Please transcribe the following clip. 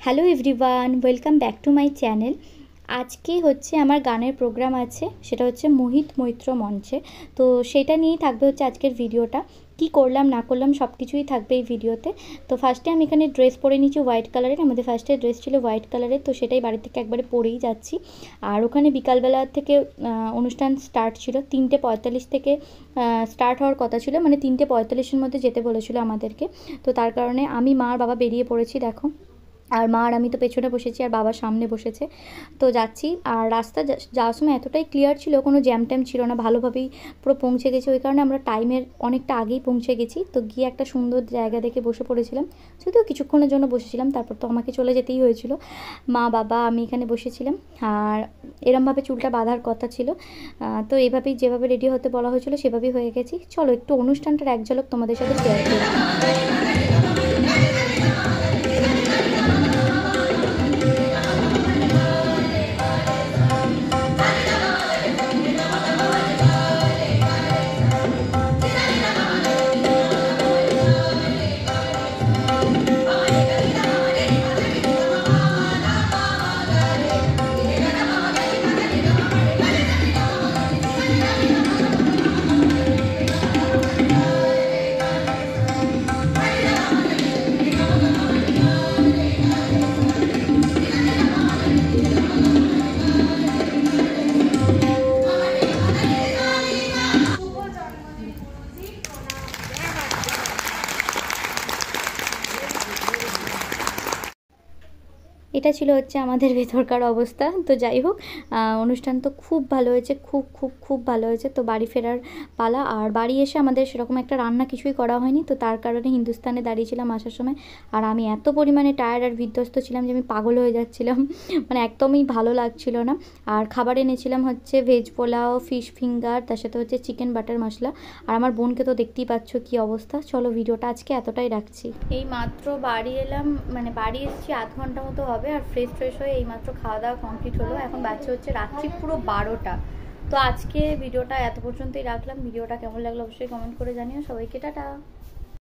Hello everyone, welcome back to my channel. আজকে হচ্ছে আমার গানের প্রোগ্রাম আছে, সেটা হচ্ছে মোহিত মৈত্র মঞ্চে। তো সেটা নিয়েই থাকবে হচ্ছে আজকের ভিডিওটা। কি করলাম না করলাম সব কিছুই থাকবে এই ভিডিওতে। তো ফার্স্টে আমি এখানে ড্রেস পরে নিয়েছি হোয়াইট কালারের, আমাদের ফার্স্টে ড্রেস ছিল হোয়াইট কালারের, তো সেটাই বাড়ি থেকে একবারে পরেই যাচ্ছি। আর ওখানে বিকালবেলা থেকে অনুষ্ঠান স্টার্ট ছিল 3:45 থেকে স্টার্ট হওয়ার কথা ছিল, মানে 3:45-এর মধ্যে যেতে বলেছিল আমাদেরকে। তো তার কারণে আমি মা আর বাবা বেরিয়ে পড়েছি, দেখো। আর মা আর আমি তো পেছনে বসেছি আর বাবা সামনে বসেছে। তো যাচ্ছি, আর রাস্তা যাওয়ার সময় এতটাই ক্লিয়ার ছিল, কোনো জ্যাম ট্যাম ছিল না, ভালোভাবেই পুরো পৌঁছে গেছি। ওই কারণে আমরা টাইমের অনেকটা আগেই পৌঁছে গেছি। তো গিয়ে একটা সুন্দর জায়গা দেখে বসে পড়েছিলাম, যদিও কিছুক্ষণের জন্য বসেছিলাম, তারপর তো আমাকে চলে যেতেই হয়েছিল। মা বাবা আমি এখানে বসেছিলাম, আর এরমভাবে চুলটা বাঁধার কথা ছিল। তো এইভাবেই যেভাবে রেডি হতে বলা হয়েছিল সেভাবেই হয়ে গেছি। চলো একটু অনুষ্ঠানটার এক ঝলক তোমাদের সাথে শেয়ার করি। এটা ছিল হচ্ছে আমাদের ভেতরকার অবস্থা। তো যাই হোক, অনুষ্ঠান তো খুব ভালো হয়েছে, খুব খুব খুব ভালো হয়েছে। তো বাড়ি ফেরার পালা। আর বাড়ি এসে আমাদের সেরকম একটা রান্না কিছুই করা হয়নি, তো তার কারণে হিন্দুস্তানে দাঁড়িয়েছিলাম আসার সময়। আর আমি এত পরিমাণে টায়ার্ড আর বিধ্বস্ত ছিলাম যে আমি পাগল হয়ে যাচ্ছিলাম, মানে একদমই ভালো লাগছিল না। আর খাবার এনেছিলাম হচ্ছে ভেজ পোলাও, ফিশ ফিঙ্গার, তার সাথে হচ্ছে চিকেন বাটার মশলা। আর আমার বোনকে তো দেখতেই পাচ্ছ কী অবস্থা। চলো ভিডিওটা আজকে এতটাই রাখছি। এই মাত্র বাড়ি এলাম, মানে বাড়ি এসেছি আধ ঘন্টা মতো হবে। আর ফ্রেশ হয়ে এইমাত্র খাওয়া দাওয়া কমপ্লিট হলো। এখন বাচ্চা হচ্ছে রাত্রি পুরো 12টা। তো আজকে ভিডিওটা এত পর্যন্তই রাখলাম। ভিডিওটা কেমন লাগলো অবশ্যই কমেন্ট করে জানিও। সবাইকে টাটা।